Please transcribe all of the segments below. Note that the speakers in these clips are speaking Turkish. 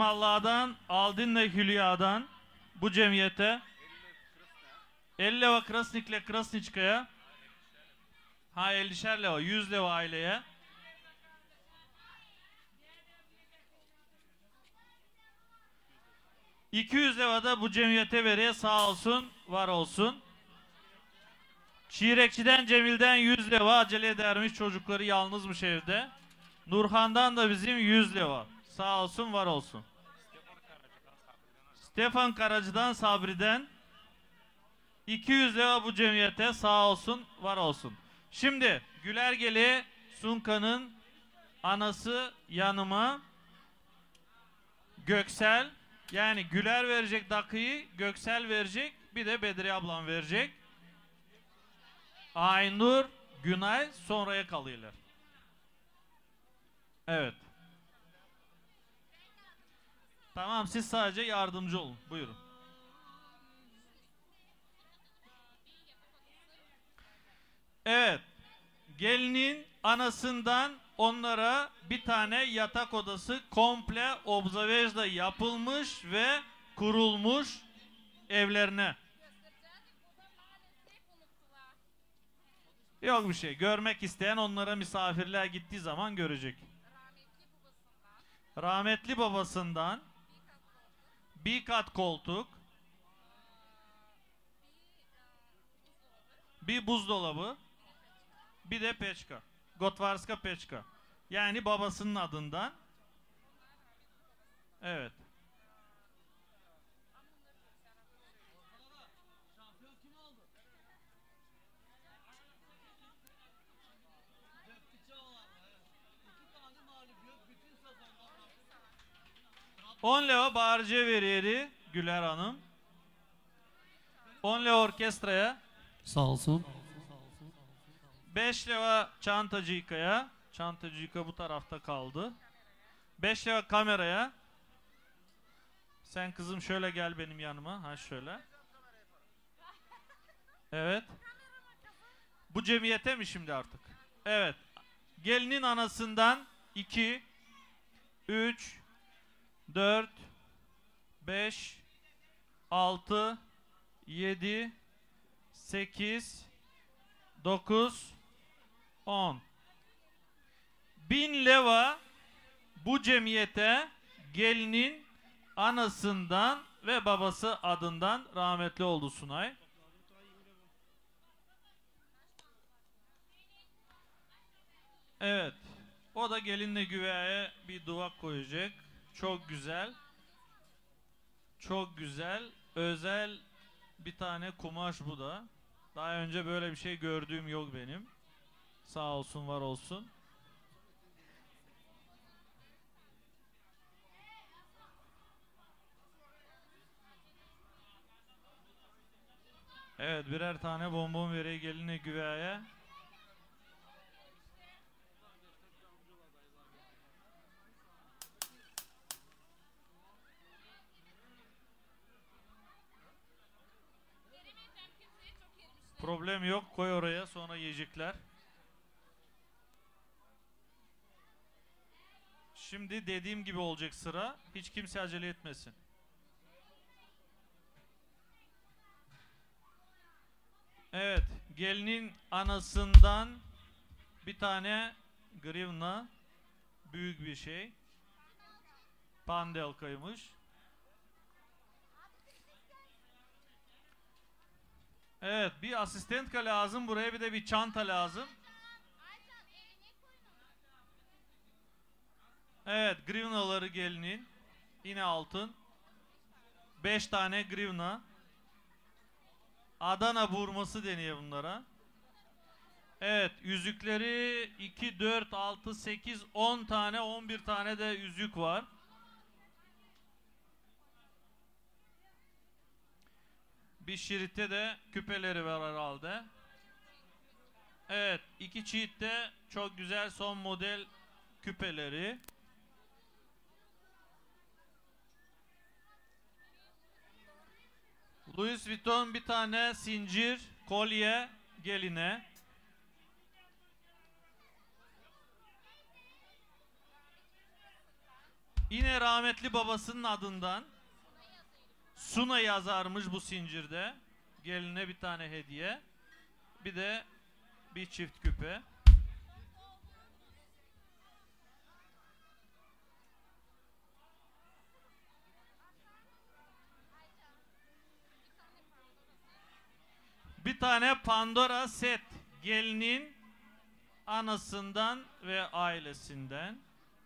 Allah'dan Aldinle Hülya'dan bu cemiyete 50 leva Krasnik'le Krasniçka'ya 50'şer leva 100 leva aileye 200 leva da bu cemiyete veriyor. Sağ olsun, var olsun. Çiğrekçiden Cemil'den 100 leva, acele edermiş, çocukları yalnızmış evde. Nurhan'dan da bizim 100 leva. Sağ olsun, var olsun. Stefan Karacı'dan, Sabri'den 200 leva bu cemiyete. Sağ olsun, var olsun. Şimdi Gülergeli Sunka'nın anası yanıma Göksel, yani Güler verecek dakıyı, Göksel verecek, bir de Bedriye ablam verecek. Aynur, Günay sonraya kalıyorlar. Evet. Tamam, siz sadece yardımcı olun. Buyurun. Evet. Gelinin anasından onlara bir tane yatak odası komple obzavejda yapılmış ve kurulmuş evlerine. Yok bir şey. Görmek isteyen onlara misafirler gittiği zaman görecek. Rahmetli babasından bir kat koltuk, bir buzdolabı, bir de peçka. Gotvarska peçka. Yani babasının adından. Evet. On leva bağırıcıya veriyor Güler Hanım. 10 leva orkestraya. Sağ olsun. 5 leva Çantacıka'ya. Çantacıka bu tarafta kaldı. 5 leva kameraya. Sen kızım şöyle gel benim yanıma. Ha şöyle. Evet. Bu cemiyete mi şimdi artık? Evet. Gelinin anasından 2, 3, 4, 5, 6, 7, 8, 9, 10. 1000 leva bu cemiyete gelinin anasından ve babası adından, rahmetli oldu Sunay. Evet. O da gelinle güveye bir duvak koyacak. Çok güzel. Çok güzel. Özel bir tane kumaş bu da. Daha önce böyle bir şey gördüğüm yok benim. Sağ olsun, var olsun. Evet, birer tane bonbon veriyor gelinle güveye. Problem yok, koy oraya, sonra yiyecekler. Şimdi dediğim gibi olacak sıra. Hiç kimse acele etmesin. Evet, gelinin anasından bir tane grivna, büyük bir şey. Pandelkaymış. Evet, bir asistentka lazım buraya, bir de bir çanta lazım. Evet, grivnaları gelinin. Yine altın. 5 tane grivna. Adana burması deniyor bunlara. Evet, yüzükleri 2, 4, 6, 8, 10 tane, 11 tane de yüzük var. Bir şiritte de küpeleri var herhalde. Evet, 2 çiğitte çok güzel son model küpeleri. Louis Vuitton bir tane zincir, kolye geline. Yine rahmetli babasının adından Suna yazarmış bu zincirde. Geline bir tane hediye. Bir de bir çift küpe. Bir tane Pandora set. Gelinin anasından ve ailesinden.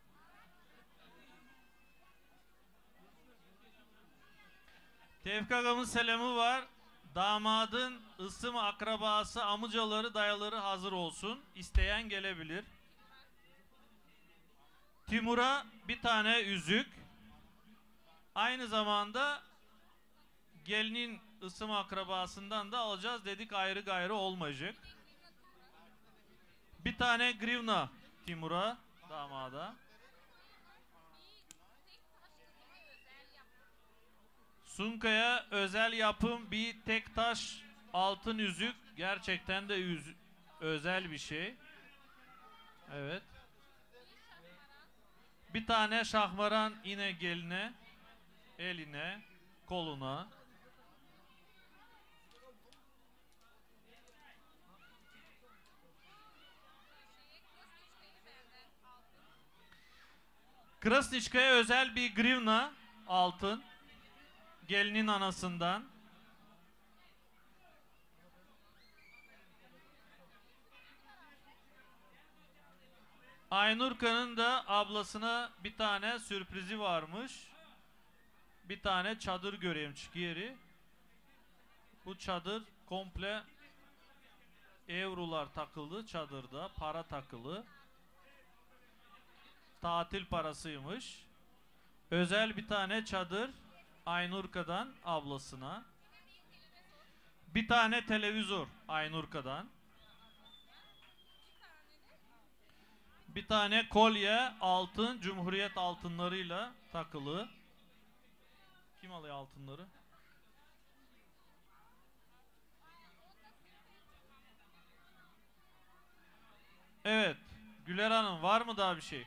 Tevfik Ağam'ın selamı var. Damadın ısım akrabası, amcaları, dayaları hazır olsun. İsteyen gelebilir. Timur'a bir tane yüzük. Aynı zamanda gelinin ısım akrabasından da alacağız dedik, ayrı gayrı olmayacak. Bir tane grivna Timur'a, damada. Sunka'ya özel yapım bir tek taş altın yüzük. Gerçekten de özel bir şey. Evet. Bir tane şahmaran yine geline, eline, koluna. Krasniçka'ya özel bir grivna altın. Gelinin anasından. Aynurka'nın da ablasına bir tane sürprizi varmış. Bir tane çadır göreyim yeri. Bu çadır komple eurolar takıldı çadırda. Para takılı. Tatil parasıymış. Özel bir tane çadır Aynurka'dan ablasına. Bir tane televizör Aynurka'dan. Bir tane kolye altın, Cumhuriyet altınlarıyla takılı. Kim alıyor altınları? Evet. Güler Hanım, var mı daha bir şey?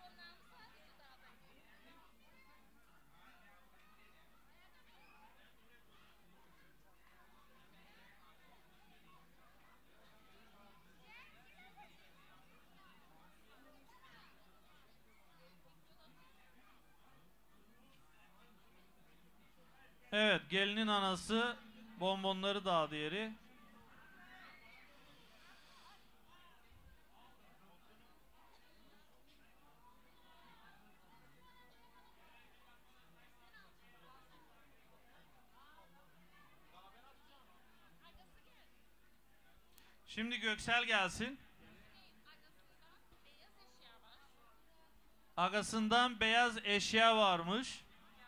Evet, gelinin anası bonbonları dağıdı yeri. Şimdi Göksel gelsin. Agasından beyaz eşya varmış.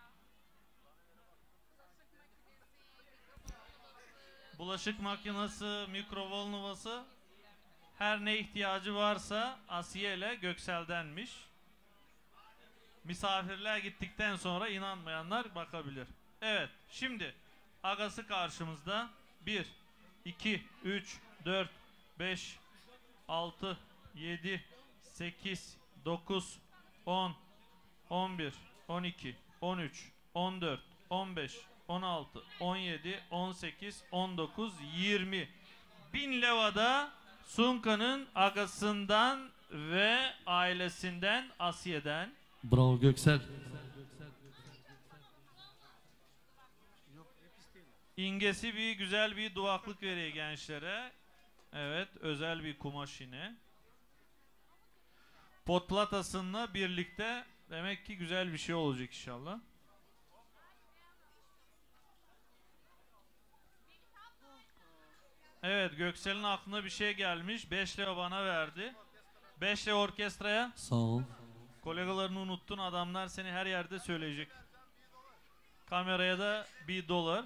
Bulaşık makinesi, mikrovolnovası, her ne ihtiyacı varsa Asiye ile Göksel'denmiş. Misafirler gittikten sonra inanmayanlar bakabilir. Evet, şimdi agası karşımızda. 1, 2, 3, 4, 5, 6, 7, 8, 9, 10, 11, 12, 13, 14, 15, 16, 17, 18, 19, 20. 1000 levada Sunka'nın agasından ve ailesinden, Asiye'den. Bravo Göksel. İngesi bir güzel bir duvaklık veriyor gençlere. Evet, özel bir kumaş yine. Potlatasınla birlikte demek ki güzel bir şey olacak inşallah. Evet, Göksel'in aklına bir şey gelmiş. 5 lira bana verdi. 5 lira orkestraya. Sağ ol. Kolegalarını unuttun, adamlar seni her yerde söyleyecek. Kameraya da $1.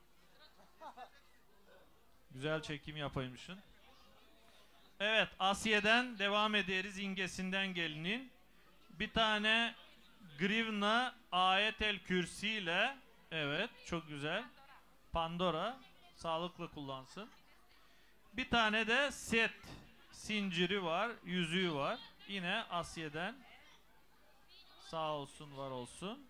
Güzel çekim yapaymışsın. Evet, Asiye'den devam ederiz, İngesinden gelinin. Bir tane grivna ayetel kürsi ile, evet çok güzel. Pandora sağlıkla kullansın. Bir tane de set zinciri var, yüzüğü var. Yine Asiye'den Sağ olsun, var olsun.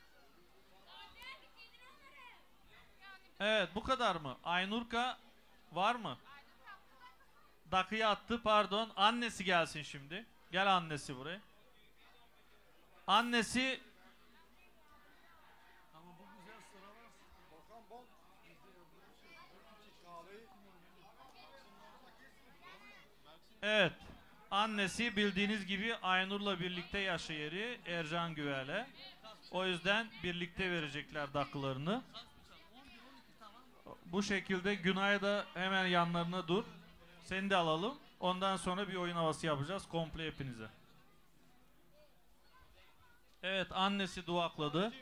Evet, bu kadar mı? Aynurka var mı? Dakı'yı attı, pardon. Annesi gelsin şimdi. Gel annesi buraya. Annesi... Evet. Annesi bildiğiniz gibi Aynur'la birlikte yaşayeri Ercan Güvel'e. O yüzden birlikte verecekler dakılarını. Bu şekilde Günay da hemen yanlarına dur. Seni de alalım. Ondan sonra bir oyun havası yapacağız komple hepinize. Evet, annesi duakladı.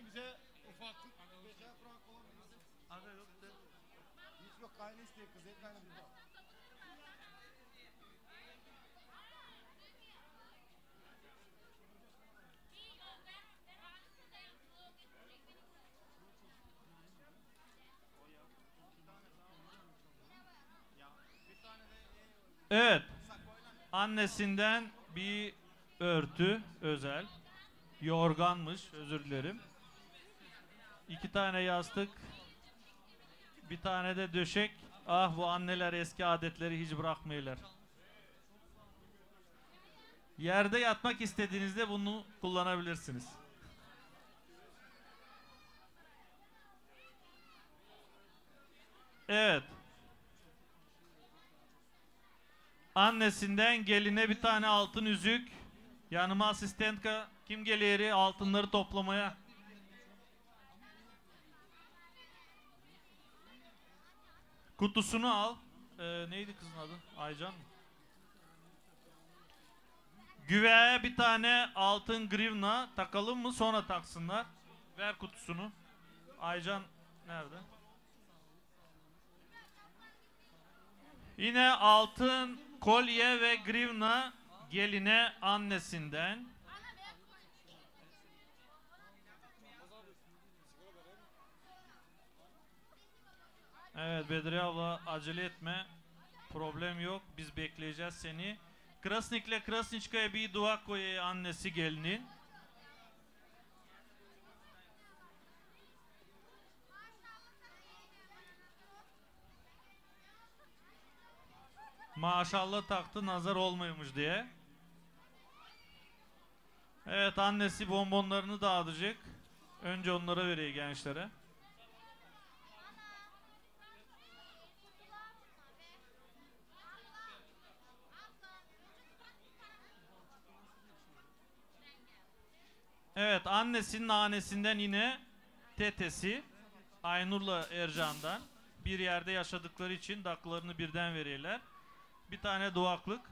Evet. Annesinden bir örtü özel. Yorganmış, özür dilerim. 2 tane yastık. Bir tane de döşek. Ah, bu anneler eski adetleri hiç bırakmıyorlar. Yerde yatmak istediğinizde bunu kullanabilirsiniz. Evet. Annesinden geline bir tane altın yüzük. Yanıma asistentka kim geliyor altınları toplamaya? Kutusunu al. Neydi kızın adı? Aycan mı? Güveğe bir tane altın grivna takalım mı, sonra taksınlar. Ver kutusunu. Aycan nerede? Yine altın kolye ve grivna geline annesinden. Evet Bedriye abla, acele etme. Problem yok. Biz bekleyeceğiz seni. Krasnik'le Krasniçka'ya bir dua koy annesi gelinin. Maşallah taktı, nazar olmuyormuş diye. Evet, annesi bonbonlarını dağıtacak. Önce onlara veriyor gençlere. Evet, annesinin annesinden yine tetesi Aynur'la Ercan'dan bir yerde yaşadıkları için daklarını birden veriyorlar. Bir tane duvaklık.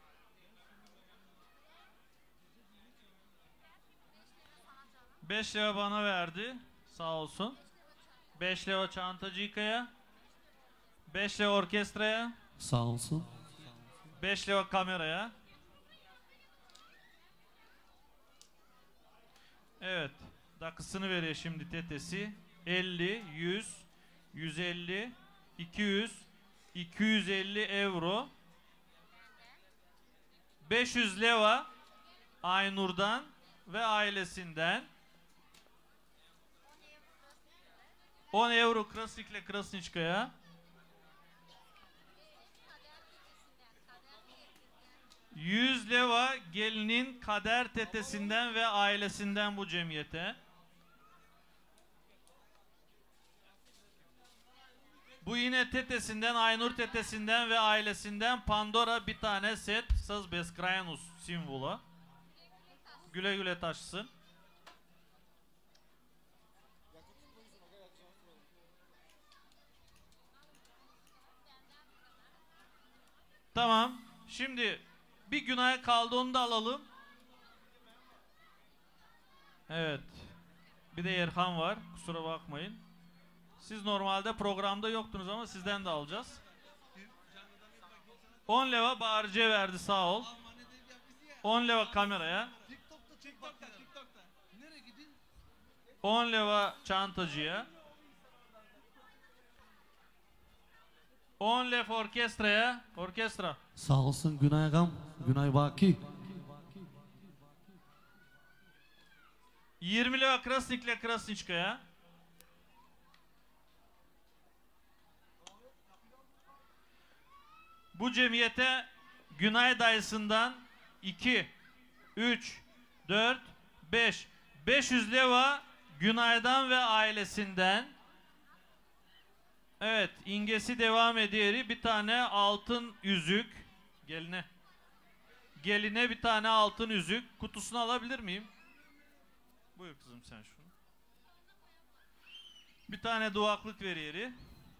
5 lira bana verdi. Sağ olsun. 5 lira çantacıkaya. 5 lira orkestraya. Sağ olsun. 5 lira kameraya. Evet. Dakısını veriyor şimdi tetesi. 50, 100, 150, 200, 250 euro. 500 leva Aynur'dan ve ailesinden. 10 euro Krasik'le Krasniçka'ya. 100 leva gelinin kader tetesinden ve ailesinden bu cemiyete. Bu yine tetesinden, Aynur tetesinden ve ailesinden Pandora bir tane set Saz Beskrayanus simvolu. Güle güle taşısın. Tamam. Şimdi bir günah kaldı, onu da alalım. Evet. Bir de Erhan var. Kusura bakmayın. Siz normalde programda yoktunuz ama sizden de alacağız. 10 leva bağırıcıya verdi, sağ ol. 10 leva kameraya. 10 leva çantacıya. 10 lev orkestraya. Orkestra. Sağ olsun Günay ağam. Günay Baki. 20 leva Krasnik'le Krasniçka'ya. Bu cemiyete Günay dayısından 2, 3, 4, 5. 500 leva Günay'dan ve ailesinden. Evet, ingesi devam ediyor. Bir tane altın yüzük. Geline. Geline bir tane altın yüzük. Kutusunu alabilir miyim? Buyur kızım sen şunu. Bir tane duvaklık veriyor.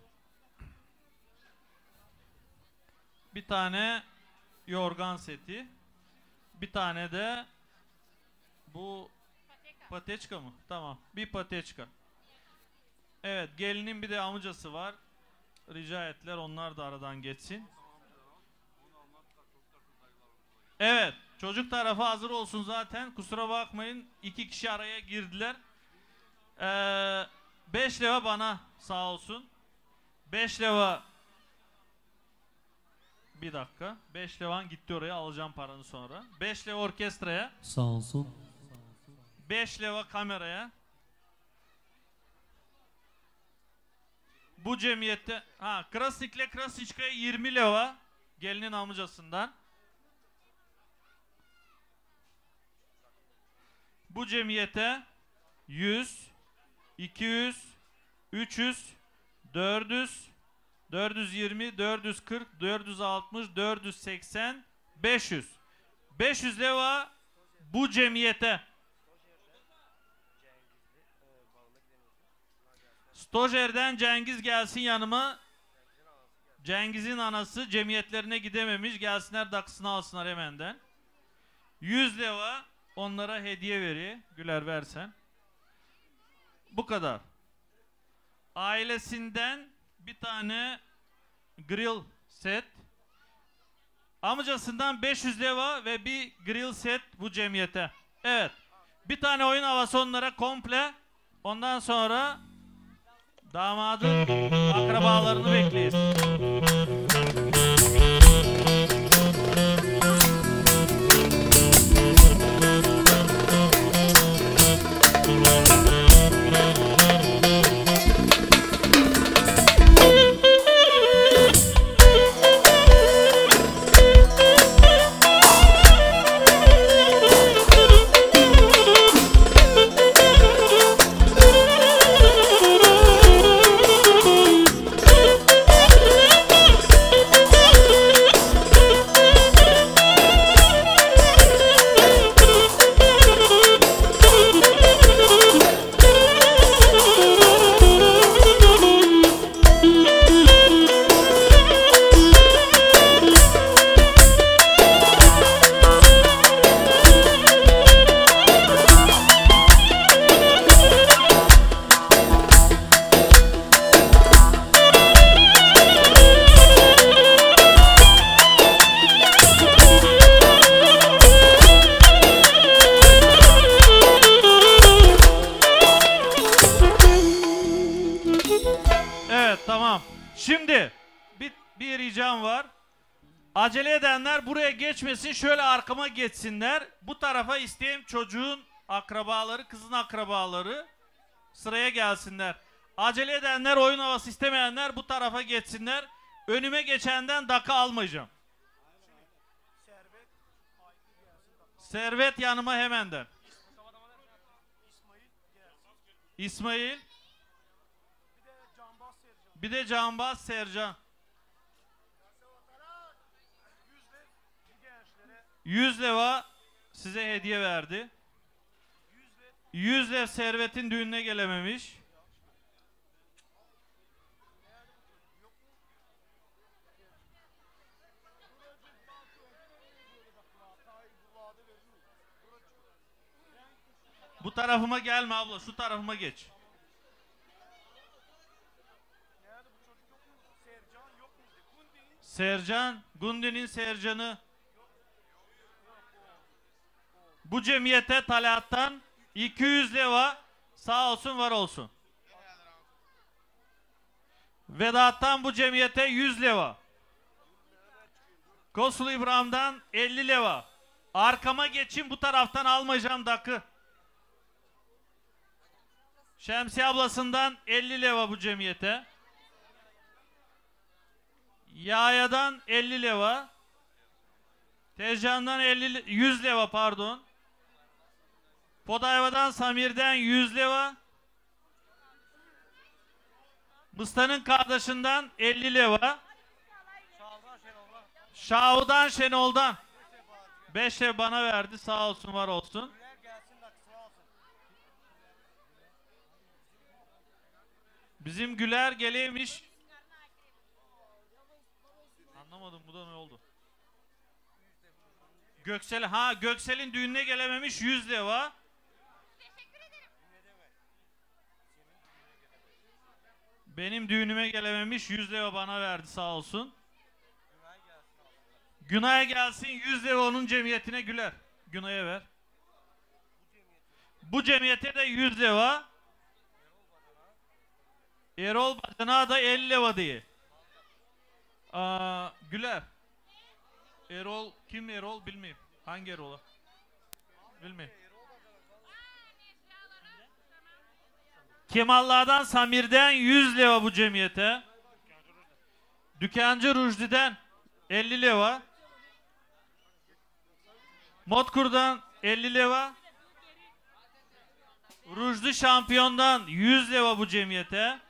Bir tane yorgan seti. Bir tane de bu pateçka mı? Tamam. Bir pateçka. Evet, gelinin bir de amcası var. Rica ettiler, onlar da aradan geçsin. Evet, çocuk tarafı hazır olsun zaten. Kusura bakmayın, 2 kişi araya girdiler. 5 leva bana sağ olsun. 5 leva. Bir dakika. 5 levan gitti oraya, alacağım paranı sonra. 5 leva orkestraya. Sağ olsun. 5 leva kameraya. Bu cemiyette Krasnik'le Krasniçka'ya 20 leva gelinin amcasından. Bu cemiyete 100, 200, 300, 400, 420, 440, 460, 480, 500. 500 leva bu cemiyete. Stojer'den Cengiz gelsin yanıma. Cengiz'in anası cemiyetlerine gidememiş. Gelsinler daksını alsınlar hemenden. 100 leva onlara hediye veriyor. Güler versen. Bu kadar. Ailesinden bir tane grill set. Amcasından 500 leva ve bir grill set bu cemiyete. Evet. Bir tane oyun havası onlara komple. Ondan sonra damadın akrabalarını bekleyiz. Acele edenler buraya geçmesin, şöyle arkama geçsinler. Bu tarafa isteyeyim çocuğun akrabaları, kızın akrabaları sıraya gelsinler. Acele edenler, oyun havası istemeyenler bu tarafa geçsinler. Önüme geçenden dakika almayacağım. Servet yanıma hemenden. İsmail. Bir de Canbaz Sercan. 100 leva size hediye verdi. 100 lev Servet'in düğününe gelememiş. Bu tarafıma gelme abla, şu tarafıma geç. Sercan, Gundi'nin Sercan'ı. Bu cemiyete Talat'tan 200 leva sağ olsun var olsun. Vedat'tan bu cemiyete 100 leva. Kosul İbrahim'den 50 leva. Arkama geçin, bu taraftan almayacağım dakı. Şemsiye ablasından 50 leva bu cemiyete. Yaya'dan 50 leva. Tezcan'dan 100 leva pardon. Podayva'dan Samir'den 100 leva. Mısta'nın kardeşinden 50 leva. Şahu'dan Şenol'dan 5 leva bana verdi. Sağ olsun var olsun. Bizim Güler geleymiş. Anlamadım bu da ne oldu? Göksel'in düğününe gelememiş 100 leva. Benim düğünüme gelememiş 100 leva bana verdi sağ olsun. Günay'a gelsin 100 leva onun cemiyetine Güler. Günay'a ver. Bu cemiyete de 100 leva. Erol Bacan'a da 50 leva diye. Güler. Erol kim Erol bilmeyeyim. Hangi Erol'a? Bilmeyeyim. Kemallardan Samir'den 100 leva bu cemiyete. Dükkancı Rujdi'den 50 leva. Motkur'dan 50 leva. Rujdi Şampiyon'dan 100 leva bu cemiyete.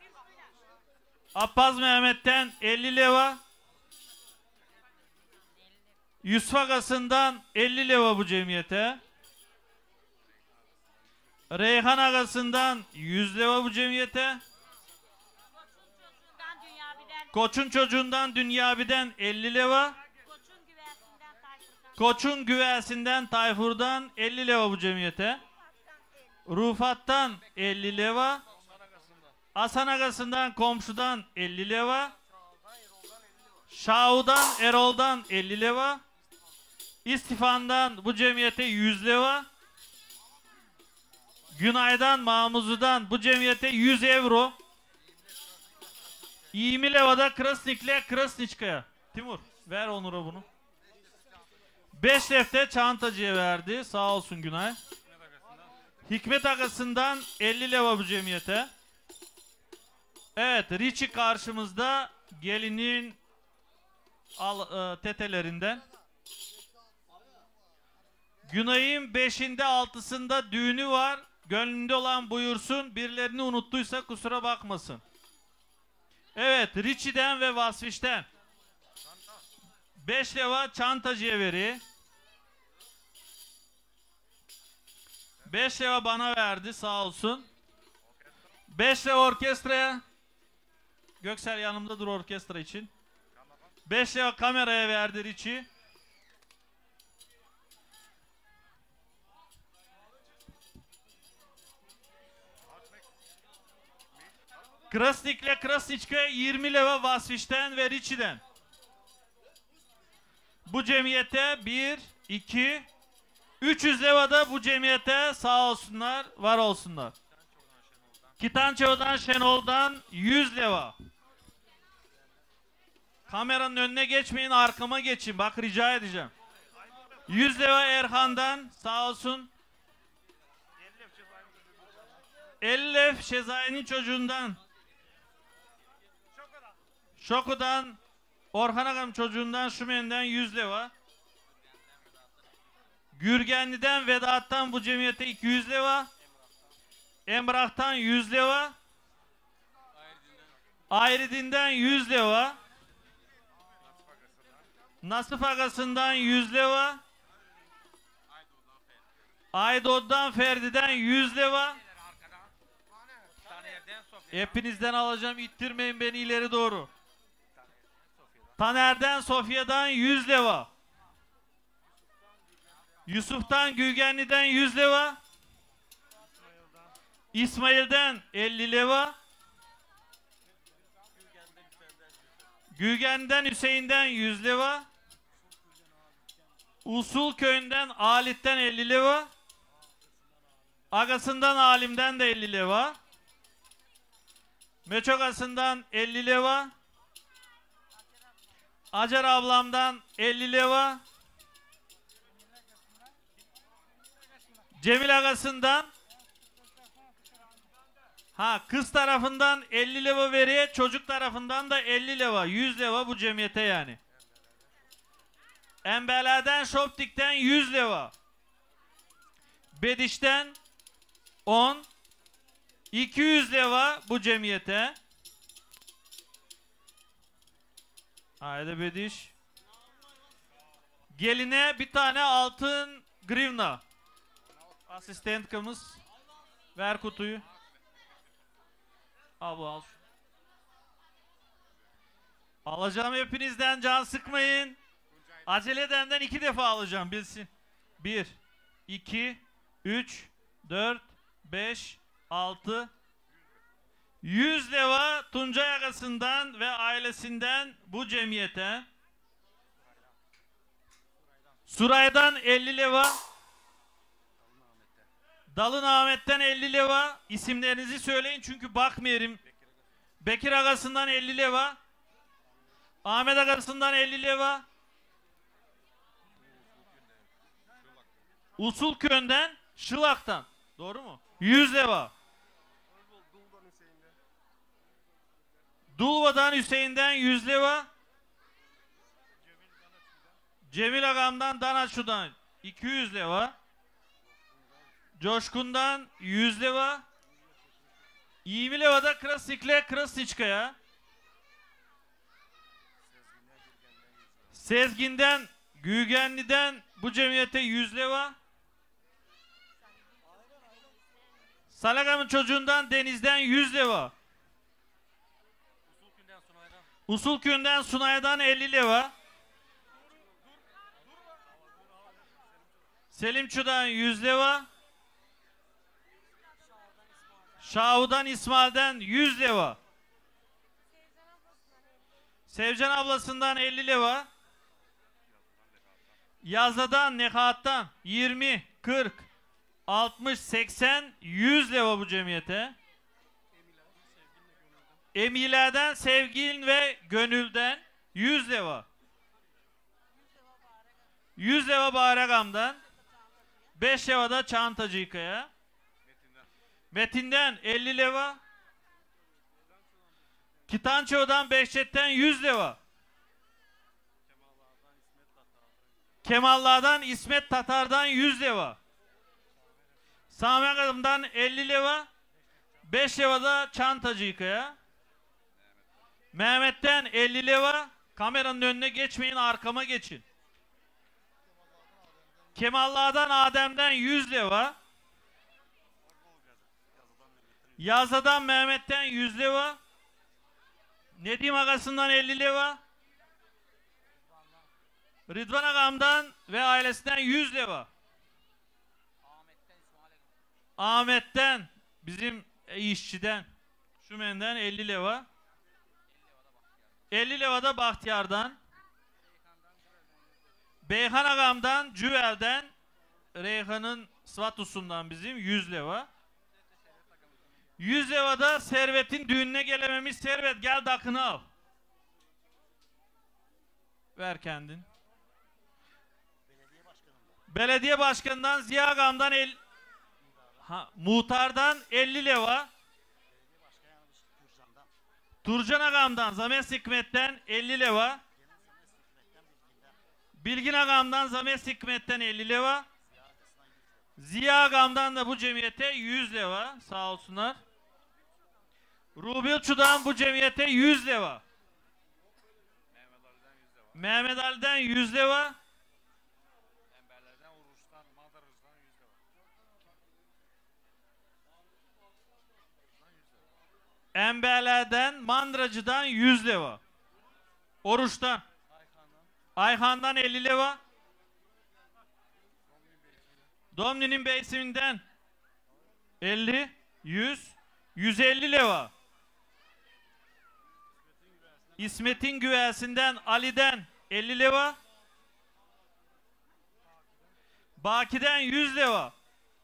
Abbas Mehmet'ten 50 leva. Yusuf Agası'ndan 50 leva bu cemiyete. Reyhan Agası'ndan 100 leva bu cemiyete. Koç'un çocuğundan Dünyabiden 50 leva. Koç'un güvesinden Tayfur'dan 50 leva bu cemiyete. Rufat'tan 50 leva. Hasan Agası'ndan komşudan 50 leva. Şahu'dan Erol'dan 50 leva. İstifan'dan bu cemiyete 100 leva. Günay'dan Mahmuzu'dan bu cemiyete 100 euro. 20 levada Krasnik'le Krasniçka'ya. Timur ver Onur'a bunu. 5 lefte Çantacı'ya verdi. Sağ olsun Günay. Hikmet Agası'ndan 50 leva bu cemiyete. Evet Richie karşımızda gelinin tetelerinden. Günay'ın 5'inde 6'sında düğünü var. Gönlünde olan buyursun. Birilerini unuttuysa kusura bakmasın. Evet Richie'den ve Vasfiş'ten 5 leva Çantacı'ya veri. 5 leva bana verdi sağ olsun. 5 leva orkestraya. Göksel yanımda dur orkestra için. 5 leva kameraya verdi Richie. Krasnik'le Krasniçka'ya 20 leva Vasfiş'ten ve Richie'den. Bu cemiyete 1, 2, 300 leva da bu cemiyete sağ olsunlar, var olsunlar. Kitanço'dan Şenol'dan 100 leva. Kameranın önüne geçmeyin, arkama geçin. Bak rica edeceğim. 100 leva Erhan'dan sağ olsun. 50 leva Şezai'nin çocuğundan. Şoku'dan Orhan Agam çocuğundan Şümen'den 100 leva. Gürgenli'den Vedat'tan bu cemiyete 200 leva. Emrah'tan 100 leva. Ayridin'den 100 leva. Nasip Agası'ndan 100 leva. Aydod'dan Ferdi'den 100 leva. Hepinizden alacağım, ittirmeyin beni ileri doğru. Taner'den Sofya'dan 100 leva. Yusuf'tan Gügenli'den 100 leva. İsmail'den 50 leva. Gügen'den Hüseyin'den 100 leva. Usul köyünden Alit'ten 50 leva. Agasından Alim'den de 50 leva. Meçogasından 50 leva. Acar ablamdan 50 leva. Cemil Agasından Ha, kız tarafından 50 leva veriye, çocuk tarafından da 50 leva, 100 leva bu cemiyete yani. Embela'dan Şoptik'ten 100 leva. Bediş'ten 10, 200 leva bu cemiyete. Haydi Bediş. Geline bir tane altın grivna. Asistentkımız. Ver kutuyu. Al bu, al. Alacağım hepinizden, can sıkmayın. Acele edenden 2 defa alacağım, bilsin. 1, 2, 3, 4, 5, 6. 100 leva Tuncay Agası'ndan ve ailesinden bu cemiyete. Suray'dan 50 leva. Dalın Ahmet'ten 50 leva. İsimlerinizi söyleyin çünkü bakmıyorum. Bekir Agası'ndan 50 leva. Ahmet Agası'ndan 50 leva. Usulköy'den, Şılak'tan. Doğru mu? 100 leva. Dulva'dan Hüseyin'den 100 leva. Cemil Agam'dan Danaçu'dan 200 leva. Coşkun'dan 100 leva. 20 levada Krasik'le Krasiçka'ya. Sezgin'den Gügenli'den bu cemiyete 100 leva. Salagam'ın çocuğundan Deniz'den 100 leva. Usulköy'den Sunay'dan 50 leva. Selimçu'dan 100 leva. Şahu'dan İsmail'den 100 leva. Sevcan ablasından 50 leva. Yazlı'dan Nehat'tan 20, 40, 60, 80, 100 leva bu cemiyete. Emile'den Sevgin ve Gönül'den 100 leva. 100 leva Bağragam'dan. 5 leva da Çantacıkaya. Metin'den 50 leva. Kitanço'dan Behçet'ten 100 leva. Kemallar'dan İsmet Tatar'dan 100 leva. Sami Akadım'dan 50 leva. 5 leva da Çantacıkaya. Mehmet'ten 50 leva. Kameranın önüne geçmeyin, arkama geçin. Kemallar'dan Adem'den 100 leva. Yazı'dan Mehmet'ten 100 leva. Nedim Agası'ndan 50 leva. Rıdvan Agam'dan ve ailesinden 100 leva. Ahmet'ten, bizim işçiden, Şümen'den 50 leva. 50 leva da Bahtiyar'dan. Beyhan Agam'dan, Cüvel'den, Reyhan'ın Svatusundan bizim 100 leva. 100 leva da Servet'in düğününe gelememiş. Servet gel dakını al. Ver kendin. Belediye başkanından Ziya Agam'dan muhtardan 50 leva. Turcan Agam'dan Zames Hikmet'ten 50 leva. Bilgin Agam'dan Zames Hikmet'ten 50 leva. Ziya Agam'dan da bu cemiyete 100 leva. Sağ olsunlar. Rubilçu'dan bu cemiyete 100 leva. Mehmet Ali'den 100 leva. Embeler'den, Mandıracı'dan 100 leva. Oruç'tan. Ayhan'dan 50 leva. Domni'nin Beysim'inden 50, 100, 150 leva. İsmet'in Güvesi'nden Ali'den 50 leva. Baki'den 100 leva.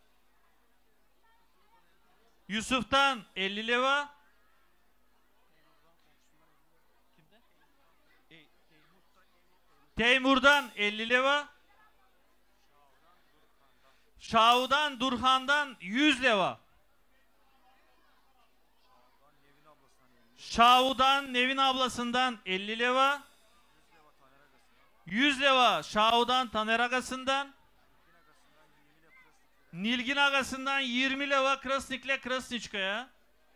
Yusuf'tan 50 leva. Teymur'dan 50 leva. Şahu'dan, Durhan'dan 100 leva. Şahu'dan Nevin ablasından 50 leva. 100 leva Şahu'dan Taner agasından. Nilgin agasından 20 leva Krasnik'le Krasniçka'ya.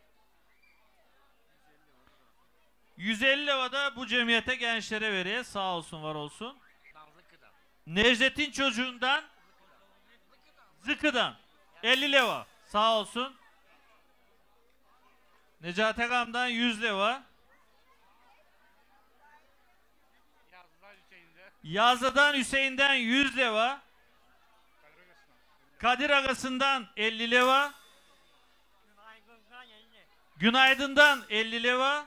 150 leva da bu cemiyete gençlere veriyor. Sağ olsun var olsun. Necdet'in çocuğundan Zıkı'dan 50 leva. Sağ olsun. Necati Agam'dan 100 leva. Yazlı'dan Hüseyin'den 100 leva. Kadir Agası'ndan 50 leva. Günaydın'dan 50 leva.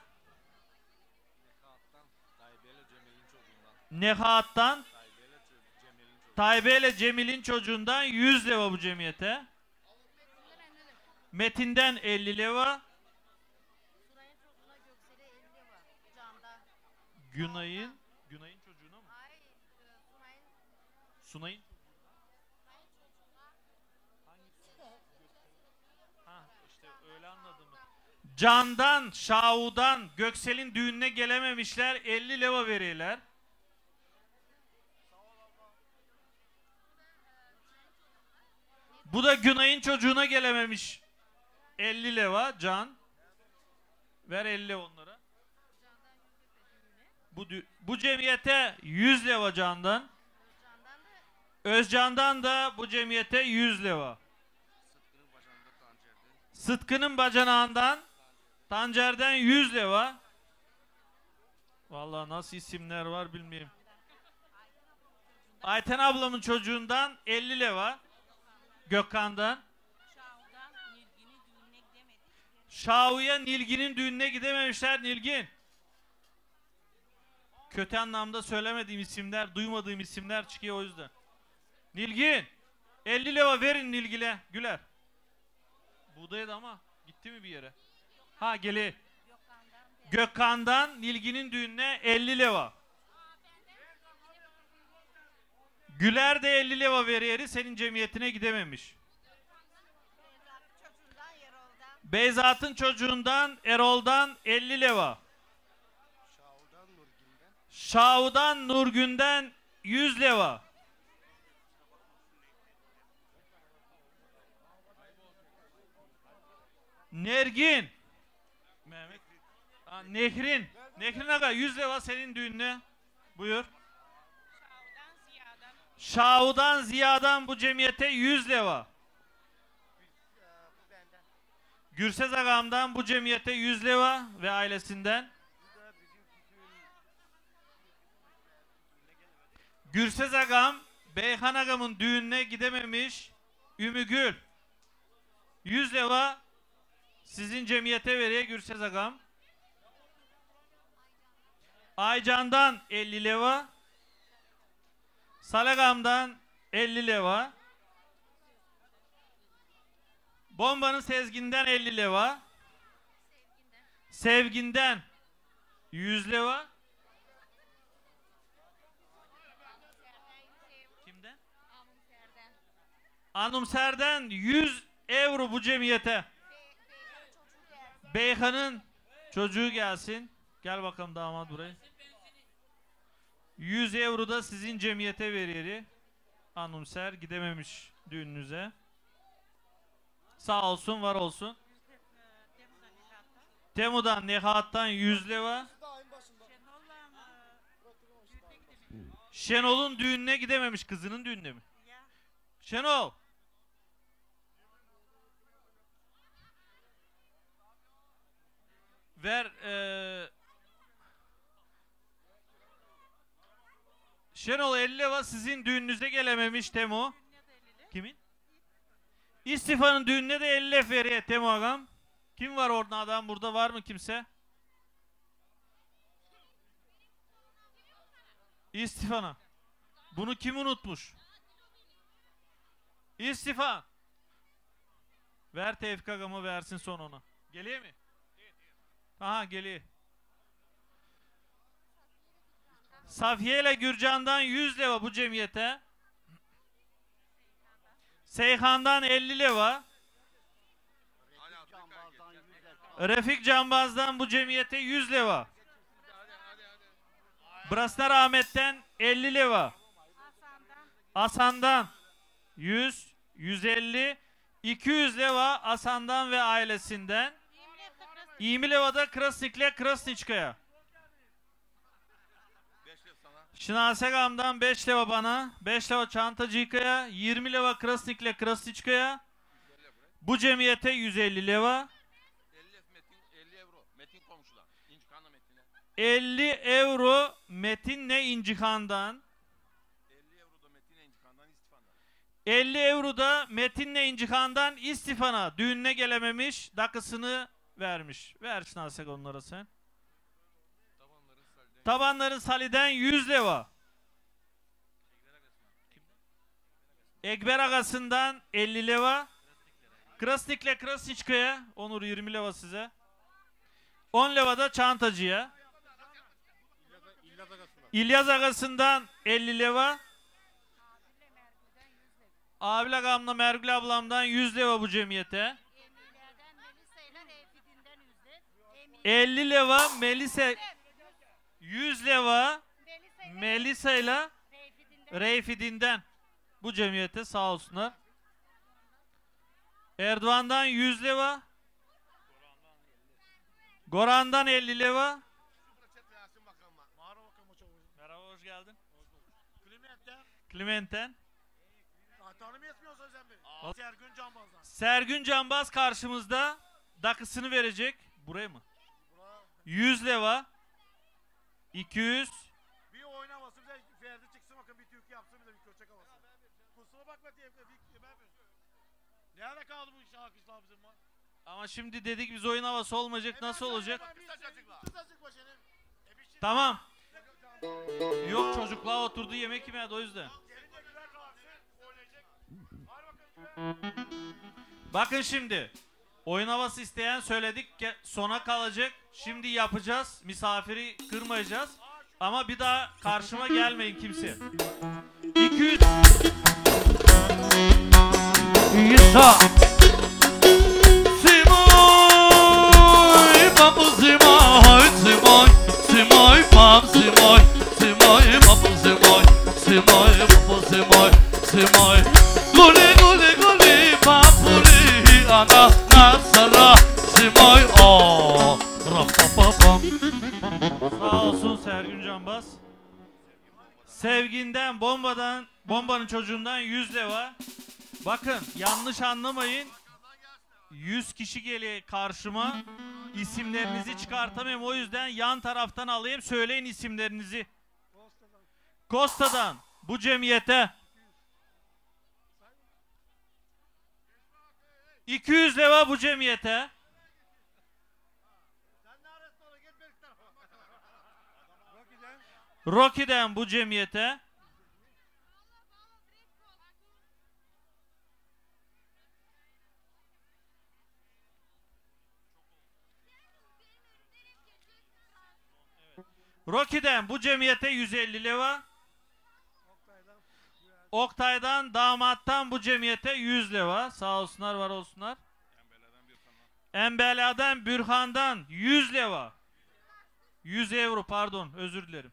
Nehat'tan Taybe ile Cemil'in çocuğundan 100 leva bu cemiyete. Metin'den 50 leva. Günay'ın çocuğuna mı? Sunay'ın işte öyle anladım. Can'dan, Şahu'dan, Göksel'in düğününe gelememişler. 50 leva veriyorlar. Bu da Günay'ın çocuğuna gelememiş. 50 leva Can. Ver 50 leva onlara. Bu cemiyete 100 leva Can'dan. Özcan'dan da bu cemiyete 100 leva. Sıtkı'nın bacanağından Tancer'den 100 leva. Vallahi nasıl isimler var bilmiyorum. Ayten ablamın çocuğundan 50 leva. Gökhan'dan. Şahu'ya Nilgin'in düğününe gidememişler. Nilgin. Kötü anlamda söylemediğim isimler, duymadığım isimler çıkıyor o yüzden. Nilgin. 50 leva verin Nilgil'e. Güler. Buğdaydı ama gitti mi bir yere? Ha geli. Gökhan'dan Nilgin'in düğününe 50 leva. Güler de 50 leva veriyor. Senin cemiyetine gidememiş. Beyzat'ın çocuğundan Erol'dan 50 leva. Şahu'dan Nurgün'den 100 leva. Nergin. Mehmet. Nehrin. Nehrin aga 100 leva senin düğününe. Buyur. Şahu'dan Ziya'dan bu cemiyete 100 leva. Gürses Agam'dan bu cemiyete 100 leva ve ailesinden. Gürses Agam Beyhan Agam'ın düğününe gidememiş. Ümügül 100 leva sizin cemiyete veriyor Gürses Agam. Aycan'dan 50 leva. Salagam'dan 50 leva. Bomba'nın Sezgin'den 50 leva. Sevgin'den 100 leva. Kimden? Anumser'den 100 euro bu cemiyete. Beyhan'ın çocuğu gelsin. Gel bakalım damat buraya. 100 euro da sizin cemiyete veriyor. Anumser gidememiş düğününüze. Sağ olsun var olsun. Temu'dan Nehat'tan 100 leva. Şenol'un düğününe gidememiş. Kızının düğününe mi? Şenol. Ver. Şenol 50 leva sizin düğününüze gelememiş Temu. Kimin? İstifa'nın düğününe de 50 leva veriyor Temu ağam. Kim var orada adam? Burada var mı kimse? İstifa'na. Bunu kim unutmuş? İstifa. Ver Tevfik ağamı versin son ona. Geliyor mi? Aha geliyor. Safiye ile Gürcan'dan 100 leva bu cemiyete. Seyhan'dan 50 leva. Refik Cambaz'dan bu cemiyete 100 leva. Brasnar Ahmet'ten 50 leva. Hasan'dan 100, 150, 200 leva Hasan'dan ve ailesinden. 20 levada Krasnik'le Krasniçka'ya. Şınasegam'dan 5 leva bana, 5 leva Çantacıka'ya, 20 leva Krasnik'le Krasniçka'ya. Bu cemiyete 150 leva. 50 euro Metin'le İncihan'dan. 50 euro da Metin'le İncihan'dan istifana. Düğününe gelememiş, dakısını vermiş. Ver şınasek onlara sen. Tabanların Saliden 100 leva. Ekber Agası'ndan 50 leva. Krasnik'le Krasniçka'ya Onur 20 leva size. 10 leva da Çantacı'ya. İlyas Agası'ndan 50 leva. Abil Agam'la Mergül ablamdan 100 leva bu cemiyete. 50 leva Melisa, 100 leva Melisa'yla Reyfidin'den bu cemiyete sağ olsunlar. Erdoğan'dan 100 leva. Goran'dan 50 leva. Merhaba, hoş geldin. Clement'ten. Sergün Canbaz'dan. Sergün Canbaz karşımızda dakısını verecek. Buraya mı? 100 leva. 200. Bir oynaması bir de Ferdi çıksın bakın bir Türk yapsın bir de bir köçek havası. Kusura bakma diye nerede kaldı bu iş alkışlar bizim var? Ama şimdi dedik biz oyun havası olmayacak, nasıl olacak? Kısacık başını. Tamam. Yok, çocuklar oturdu yemek yemedi o yüzden. Bakın şimdi. Oyun havası isteyen söyledik, sona kalacak. Şimdi yapacağız. Misafiri kırmayacağız. Ama bir daha karşıma gelmeyin kimse. 200 İsa Simoy Papu Simoy Simoy Simoy Pap Simoy Simoy Papu Simoy Simoy Papu Simoy Simoy Guli guli guli Papuri Ana Nasara Simoy O Rapapapam. Sağ olsun Sergün Canbaz. Sevginden, bombanın çocuğundan 100 leva. Bakın yanlış anlamayın. 100 kişi geliyor karşıma. İsimlerinizi çıkartamıyorum. O yüzden yan taraftan alayım. Söyleyin isimlerinizi. Kosta'dan bu cemiyete 200 leva bu cemiyete. Rocky'den bu cemiyete. Rocky'den bu cemiyete 150 leva. Oktay'dan damattan bu cemiyete 100 leva. Sağ olsunlar, var olsunlar. Embela'dan Bürhan'dan 100 leva. 100 euro pardon, özür dilerim.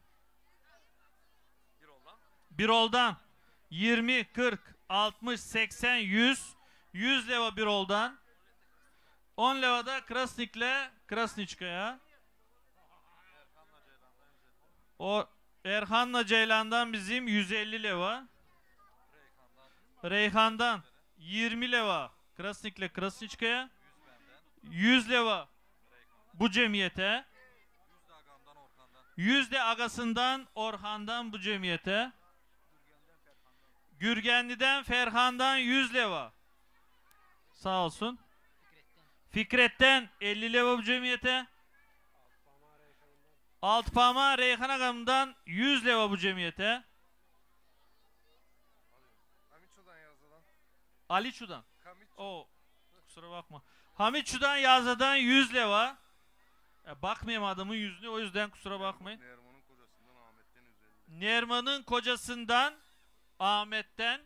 Birol'dan 20, 40, 60, 80, 100. 100 leva Birol'dan. 10 leva da Krasnik'le Krasniçka'ya. O Erhan'la Ceylan'dan bizim 150 leva. Reyhan'dan 20 leva Krasnik'le Krasniçka'ya. 100 leva bu cemiyete. 100 de agasından Orhan'dan bu cemiyete. Gürgenli'den Ferhan'dan 100 leva. Sağ olsun. Fikret'ten 50 leva bu cemiyete. Altpama Reyhan Agam'dan 100 leva bu cemiyete. Aliçu'dan. O kusura bakma. Hamitçu'dan Yaza'dan 100 leva. Bakmayayım adamın yüzüne, o yüzden kusura bakmayın. Nerman'ın kocasından Ahmet'ten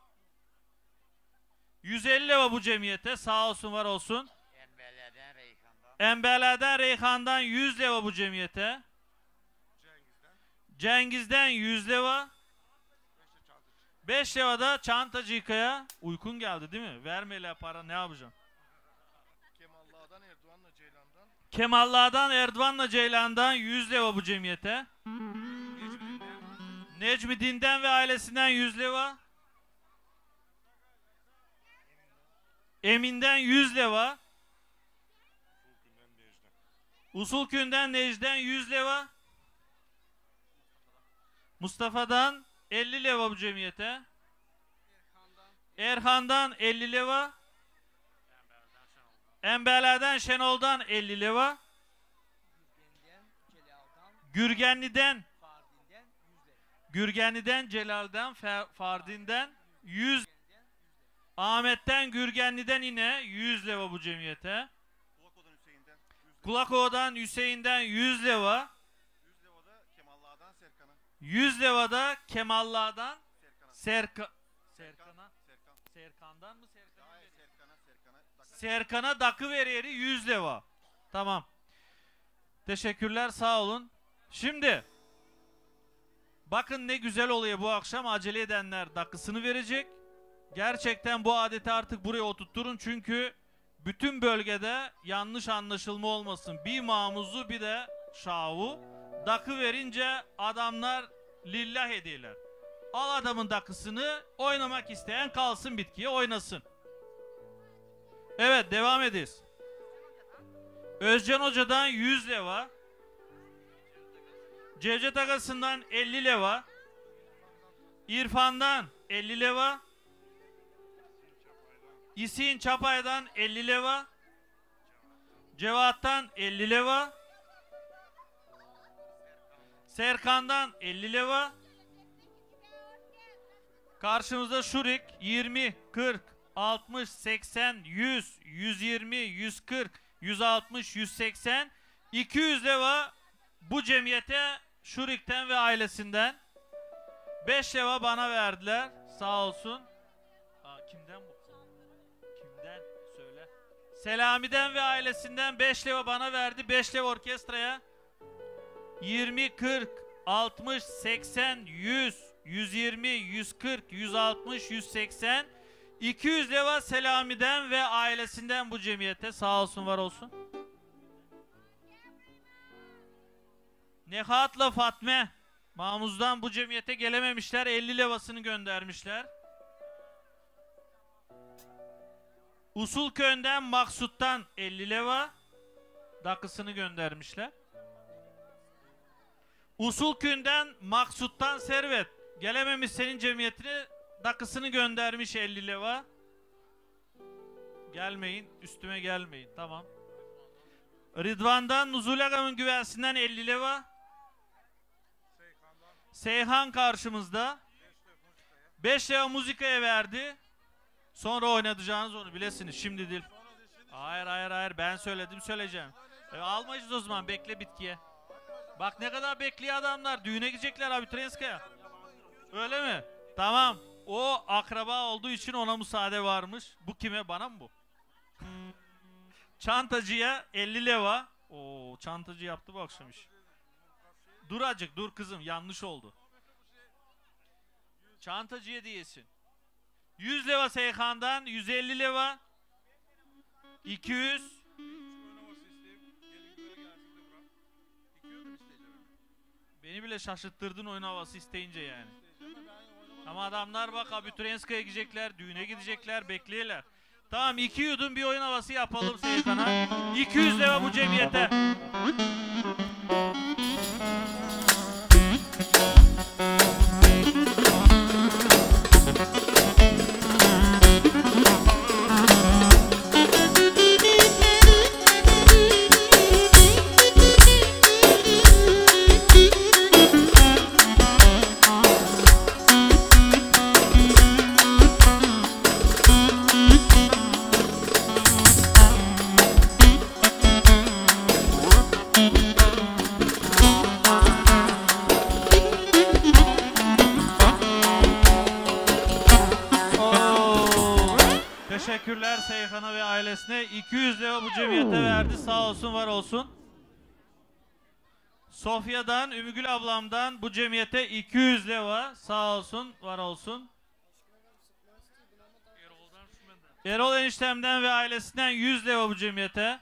150 leva bu cemiyete. Sağ olsun, var olsun. Embele'den Reyhan'dan 100 leva bu cemiyete. Cengiz'den 100 leva. 5 leva da Çantacıka'ya. Uykun geldi değil mi? Vermeyle para ne yapacağım? Kemallı'dan Erdoğan'la Ceylan'dan. Kemallı'dan Erdoğan'la Ceylan'dan 100 leva bu cemiyete. Necmiddin'den ve ailesinden 100 leva. Emin'den 100 leva. Usulkün'den Necden 100 leva. Mustafa'dan 50 leva bu cemiyete. Erhan'dan 50 leva. Embele'den Şenol'dan 50 leva. Gürgenli'den Celal'dan Fardin'den 100. Ahmet'ten Gürgenli'den yine 100 leva bu cemiyete. Kulakova'dan Hüseyin'den 100 leva. 100 levada Kemallı'dan Serkan'a. 100 levada Kemallı'dan Serkan'dan mı Serkan'a dakı veriyeri 100 leva. Tamam. Teşekkürler, sağ olun. Şimdi bakın ne güzel oluyor bu akşam. Acele edenler dakısını verecek. Gerçekten bu adeti artık buraya oturtturun çünkü bütün bölgede yanlış anlaşılma olmasın. Bir mamuzu bir de şavu. Dakı verince adamlar lillah ediyorlar. Al adamın dakısını, oynamak isteyen kalsın bitkiye oynasın. Evet, devam edeyiz. Özcan Hoca'dan 100 leva. Cevdet Agası'ndan 50 leva. İrfan'dan 50 leva. İsin Çapay'dan 50 leva. Cevat'tan 50 leva. Serkan'dan 50 leva. Karşımızda Şurik 20, 40, 60, 80, 100, 120, 140, 160, 180, 200 leva bu cemiyete Şurik'ten ve ailesinden. 5 leva bana verdiler. Sağ olsun. Kimden bu? Kimden? Söyle. Selami'den ve ailesinden 5 leva bana verdi. 5 leva orkestraya. 20, 40, 60, 80, 100, 120, 140, 160, 180, 200 leva Selami'den ve ailesinden bu cemiyete. Sağ olsun, var olsun. Nehat'la Fatme Mamuz'dan bu cemiyete gelememişler. 50 levasını göndermişler. Usulköy'den Maksut'tan 50 leva dakısını göndermişler. Usulköy'den Maksut'tan Servet gelememiş senin cemiyetine, dakısını göndermiş 50 leva. Gelmeyin, üstüme gelmeyin. Tamam. Rıdvan'dan Nuzul Agam'ın güvensinden 50 leva. Seyhan karşımızda. 5 leva muzikaya verdi. Sonra oynatacağınız onu bilesiniz. Şimdi değil. Hayır. Ben söyledim, söyleyeceğim. Almayacağız o zaman. Bekle bitkiye. Bak ne kadar bekliyor adamlar. Düğüne gidecekler Abituriyenskaya. Öyle mi? Tamam. O akraba olduğu için ona müsaade varmış. Bu kime? Bana mı bu? Çantacıya 50 leva. Oo, çantacı yaptı bu akşam iş. Dur acık, dur kızım. Yanlış oldu. Çantacıya diyesin. 100 leva Seyhan'dan, 150 leva. 200. Beni bile şaşırttırdın oyun havası isteyince yani. Ama adamlar bak Abituriyenskaya gidecekler, düğüne gidecekler, bekleyeler. Tamam, 2 yudum bir oyun havası yapalım Seyhan'a. 200 leva bu cemiyete. Teşekkürler Seyhan'a ve ailesine. ailesine 200 lira bu cemiyete verdi. Sağ olsun, var olsun. Sofya'dan, Ümmügül ablamdan bu cemiyete 200 lira. Sağ olsun, var olsun. Erol eniştemden ve ailesinden 100 lira bu cemiyete.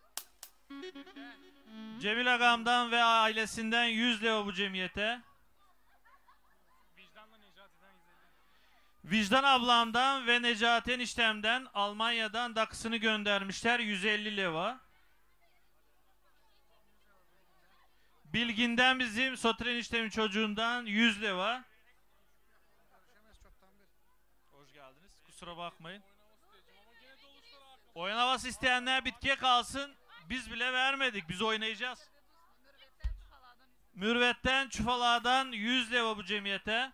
Cemil ağamdan ve ailesinden 100 lira bu cemiyete. Vicdan ablamdan ve Necati eniştemden Almanya'dan dakısını göndermişler 150 lira. Bilgin'den bizim Sotir eniştemin çocuğundan 100 lira. Hoş geldiniz. Kusura bakmayın. Oyun havası isteyenler bitkiye kalsın. Biz bile vermedik. Biz oynayacağız. Mürvet'ten Çufala'dan 100 lira bu cemiyete.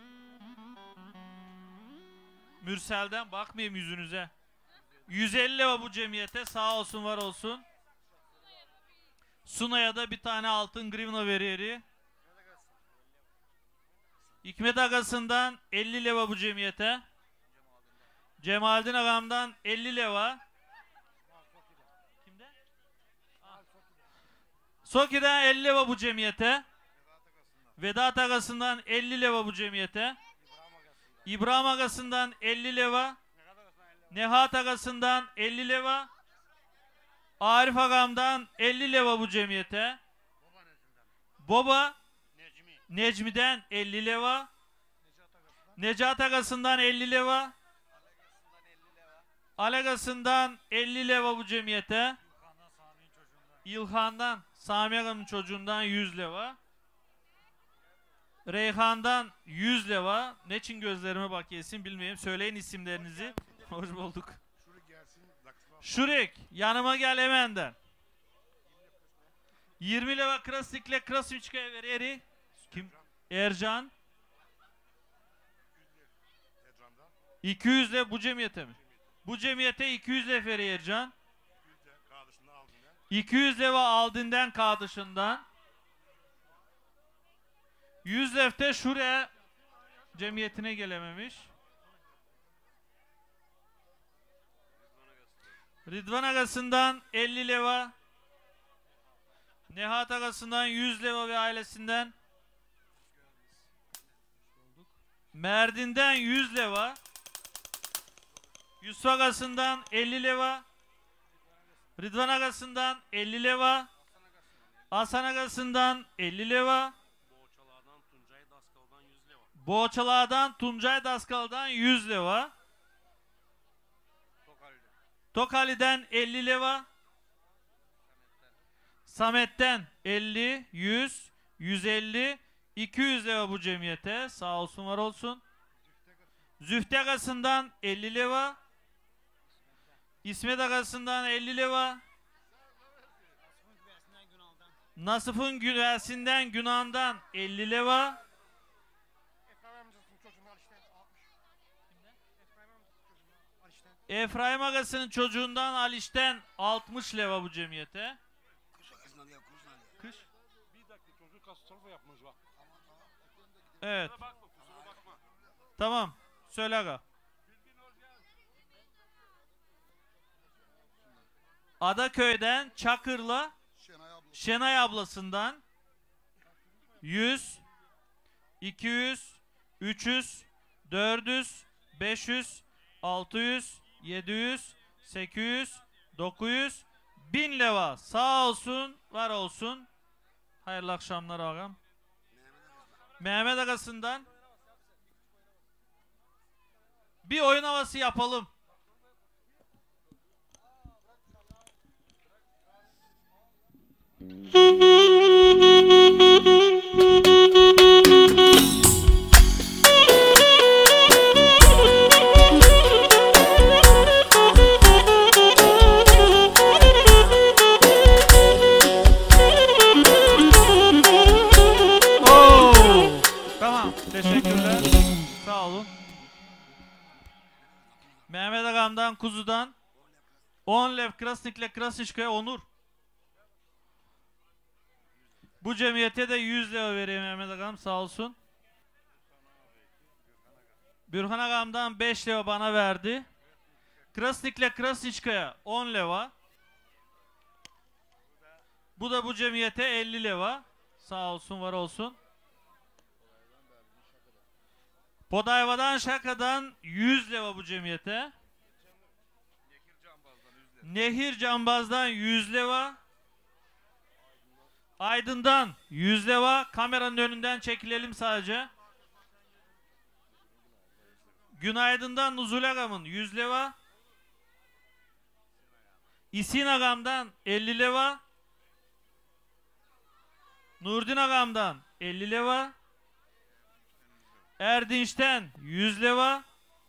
Mürsel'den bakmayayım yüzünüze. 150 lira bu cemiyete. Sağ olsun, var olsun. Sunay'a da bir tane altın grivna veriyor. Hikmet Agası'ndan 50 lira bu cemiyete. Cemaldin ağamdan 50 lira. Kimde? Soki'den 50 lira bu cemiyete. Vedat Agası'ndan 50 lira bu cemiyete. İbrahim Agası'ndan 50 lira. Nehat Agası'ndan 50 lira. Arif Agam'dan 50 lira bu cemiyete. Baba Necmi'den 50 lira. Necat Agası'ndan 50 lira. Alegası'ndan 50 lira bu cemiyete. İlhan'dan Sami Agam'ın çocuğundan 100 lira. Reyhan'dan 100 lira. Ne için gözlerime bak yesin bilmiyorum. Söyleyin isimlerinizi. Hoş bulduk. Şurek yanıma gel hemenden. 20 lira Krasik'le Krasniçka'ya ver. Kim? Ercan. 200 lira bu cemiyete mi? Bu cemiyete 200 lira ver Ercan. 200 lira Aldin'den kardeşinden. 100 lira şuraya cemiyetine gelememiş. Rıdvan Agası'ndan 50 lira. Nehat Agası'ndan 100 lira ve ailesinden. Merdin'den 100 lira. Yusuf Agası'ndan 50 lira. Rıdvan Agası'ndan 50 lira. Hasan Agası'ndan 50 lira. Boğaçalar'dan Tuncay Daskal'dan 100 lira. Tokali'den 50 lira. Samet'ten 50, 100, 150, 200 lira bu cemiyete. Sağ olsun, var olsun. Züfte Agası'ndan 50 lira. İsmet Agası'ndan 50 lira. Nasıf'ın güvesinden Günan'dan 50 lira. Efraim Agası'nın çocuğundan Aliş'ten 60 lira bu cemiyete. Kış. Bir dakika çocuk katastrofa yapmış bak. Evet. Tamam. Söyle aga. Adaköy'den Çakır'la Şenay ablasından 100, 200, 300, 400, 500, 600, 700, 800, 900, 1000 lira. Sağ olsun, var olsun. Hayırlı akşamlar ağam. Mehmet Agası'ndan bir oyun havası yapalım. Teşekkürler. Sağ olun. Mehmet Agam'dan Kuzu'dan 10 lev Krasnik'le Krasniçka'ya Onur. Bu cemiyete de 100 lira vereyim Mehmet Agam, sağ olsun. Bürhan Agam'dan 5 lira bana verdi. Krasnik'le Krasniçka'ya 10 leva. Bu da bu cemiyete 50 leva. Sağ olsun, var olsun. Podayva'dan Şaka'dan 100 leva bu cemiyete. Nehir Cambaz'dan 100 leva. Aydın'dan 100 leva. Kameranın önünden çekilelim sadece. Günaydın'dan Nuzul Agam'ın 100 leva. İsin Agam'dan 50 leva. Nurdin Agam'dan 50 leva. Erdinç'ten 100 leva.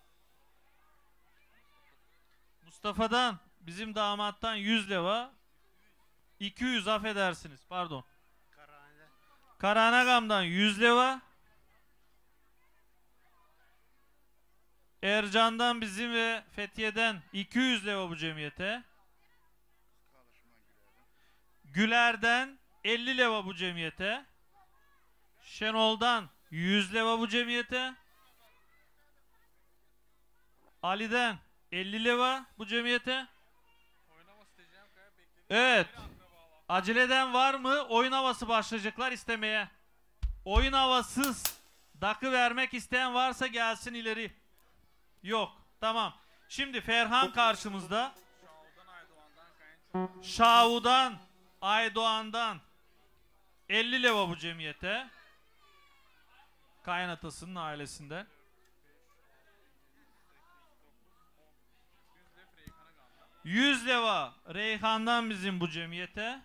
Mustafa'dan, bizim damattan 100 leva. 200, affedersiniz, pardon. Karahan Agam'dan 100 leva. Ercan'dan bizim ve Fethiye'den 200 leva bu cemiyete. Güler'den 50 leva bu cemiyete. Şenol'dan 100 leva bu cemiyete. Ali'den 50 leva bu cemiyete. Evet. Aceleden var mı? Oyun havası başlayacaklar istemeye. Oyun havasız dakı vermek isteyen varsa gelsin ileri. Yok. Tamam. Şimdi Ferhan karşımızda. Şavu'dan, Aydoğan'dan 50 leva bu cemiyete. Kaynatasının ailesinden. %100 leva Reyhan'dan bizim bu cemiyete.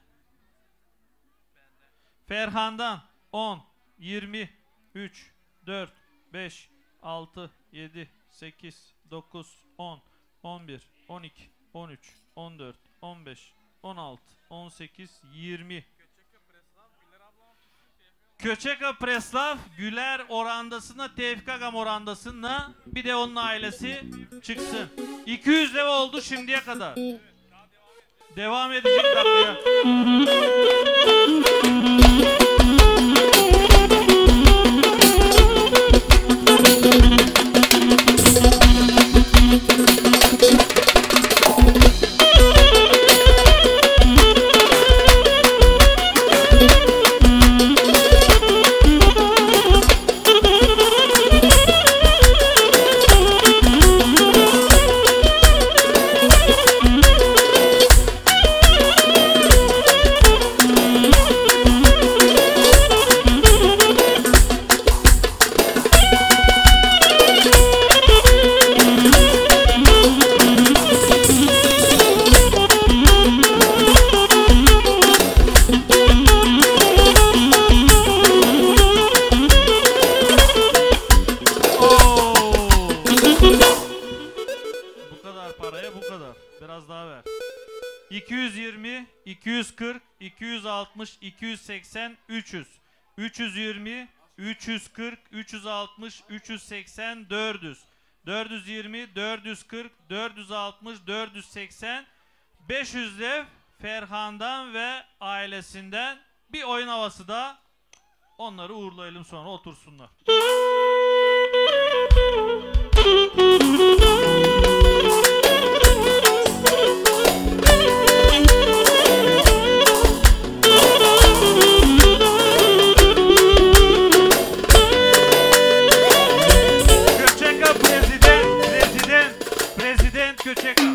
Ferhan'dan 10, 20, 3, 4, 5, 6, 7, 8, 9, 10, 11, 12, 13, 14, 15, 16, 18, 20. Köçeka Preslav Güler orandasına, Tevfik Agam orandasına, bir de onun ailesi çıksın. 200 leva oldu şimdiye kadar. Devam edecek dakikaya. Paraya bu kadar. Biraz daha ver. 220, 240, 260, 280, 300. 320, 340, 360, 380, 400. 420, 440, 460, 480, 500 lev Ferhan'dan ve ailesinden. Bir oyun havası da onları uğurlayalım, sonra otursunlar. Köçeka.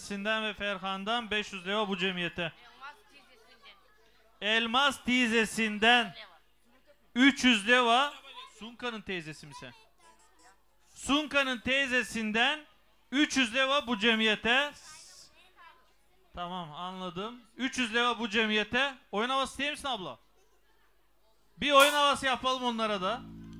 ailesinden ve Ferhan'dan 500 lira bu cemiyete. Elmas teyzesinden 300 lira. Sunka'nın teyzesi mi sen? Sunka'nın teyzesinden 300 lira bu cemiyete. Tamam, anladım. 300 lira bu cemiyete. Oyun havası değil misin abla? Bir oyun havası yapalım onlara da.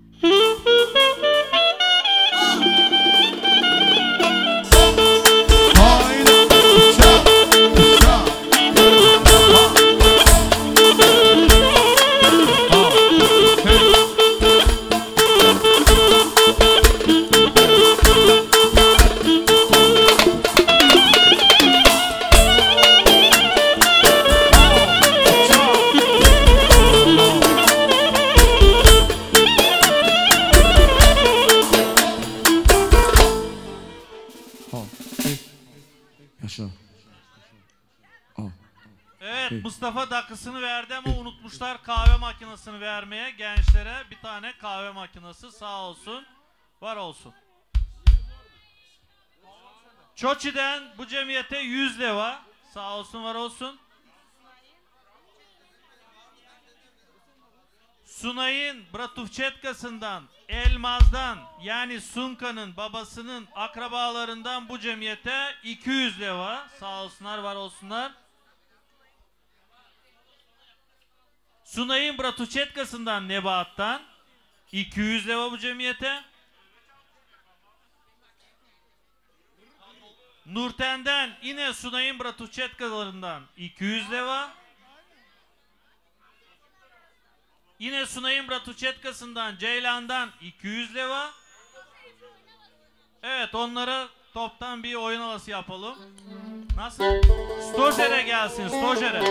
Evet, Mustafa dakısını verdi ama unutmuşlar kahve makinesini vermeye gençlere. Bir tane kahve makinesi, sağ olsun, var olsun. Çoçi'den bu cemiyete 100 lira, sağ olsun, var olsun. Sunay'ın Bratuvçetkası'ndan, Elmaz'dan, yani Sunka'nın babasının akrabalarından bu cemiyete 200 lira, sağ olsunlar, var olsunlar. Sunay'ın Bratuvçetkası'ndan, Nebahat'tan 200 lira bu cemiyete. Nurten'den yine Sunay'ın Bratuvçetkalarından 200 lira. Yine Sunay'ın Bratuvçetkası'ndan, Ceylan'dan 200 lira. Evet, onlara toptan bir oyun havası yapalım. Nasıl? Stojer'e gelsin, Stojer'e.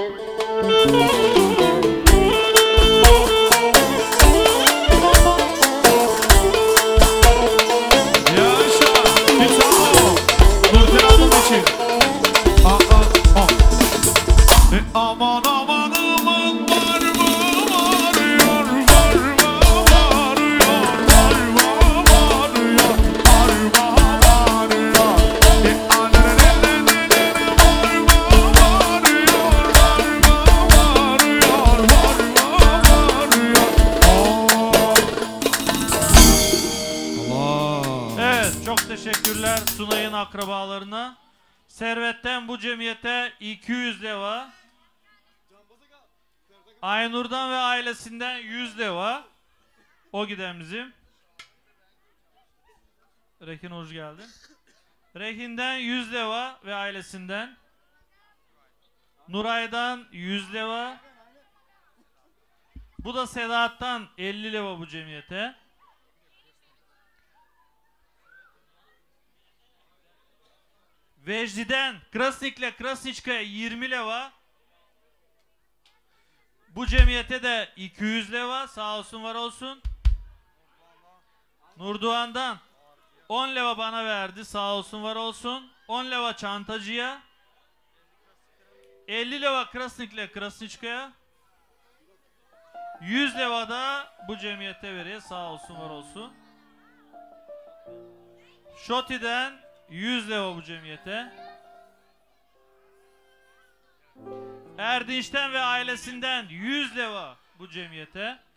Aman aman aman, var mı varıyor, var mı varıyor, var mı varıyor, var mı varıyor, var mı varıyor. Evet, çok teşekkürler Sunay'ın akrabalarına. Servet'ten bu cemiyete 200 lira. Aynur'dan ve ailesinden 100 lira. O giden bizim. Rehin hoş geldin. Rehin'den 100 lira ve ailesinden. Nuray'dan 100 lira. Bu da Sedat'tan 50 lira bu cemiyete. Vecdi'den Krasnik'le Krasniçka'ya 20 lira. Bu cemiyete de 200 lira, sağ olsun, var olsun. Nurdoğan'dan 10 lira bana verdi, sağ olsun, var olsun. 10 lira çantacıya. 50 lira Krasnik'le Krasniçka'ya. 100 lira da bu cemiyete veriyor, sağ olsun, var olsun. Şoti'den 100 lira bu cemiyete. Erdinç'ten ve ailesinden 100 lira bu cemiyete.